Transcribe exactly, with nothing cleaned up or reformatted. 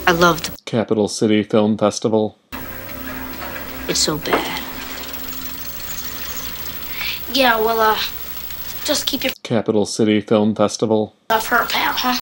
I loved Capital City Film Festival. it so bad. Yeah, well, uh, just keep your Capital City Film Festival. off her, pal, huh?